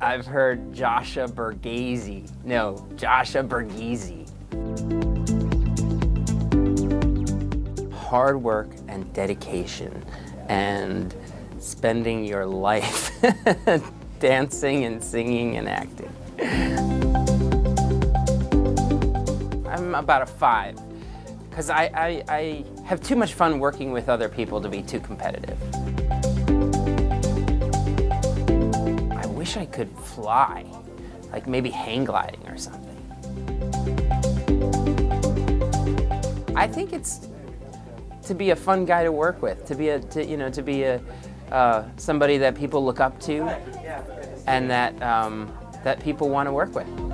I've heard Joshua Bergasse. No, Joshua Bergasse. Hard work and dedication and spending your life dancing and singing and acting. I'm about a 5, because I have too much fun working with other people to be too competitive. I wish I could fly, like maybe hang gliding or something. I think it's to be a fun guy to work with, to be somebody that people look up to, and that that people want to work with.